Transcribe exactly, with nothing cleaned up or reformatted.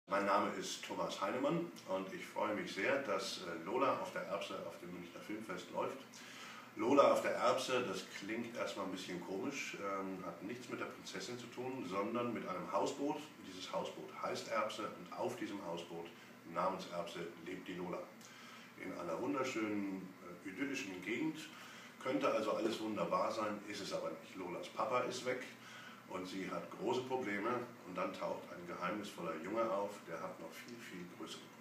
Mein Name ist Thomas Heinemann und ich freue mich sehr, dass Lola auf der Erbse auf dem Münchner Filmfest läuft. Lola auf der Erbse, das klingt erstmal ein bisschen komisch, ähm, hat nichts mit der Prinzessin zu tun, sondern mit einem Hausboot. Dieses Hausboot heißt Erbse und auf diesem Hausboot namens Erbse lebt die Lola. In einer wunderschönen, äh, idyllischen Gegend, könnte also alles wunderbar sein, ist es aber nicht. Lolas Papa ist weg und sie hat große Probleme und dann taucht ein geheimnisvoller Junge auf, der hat noch viel, viel größere Probleme.